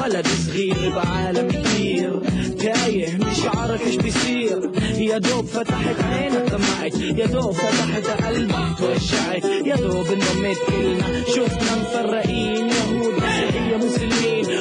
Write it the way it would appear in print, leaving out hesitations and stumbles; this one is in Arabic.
بلد صغير بعالم كبير، تايه من شعرك ايش بيصير، يا دوب فتحت عينك دمعت، يا دوب فتحت قلبك توجعت، يا دوب انضميت كلنا شفنا مفرقين، يهود مسيحية مسلمين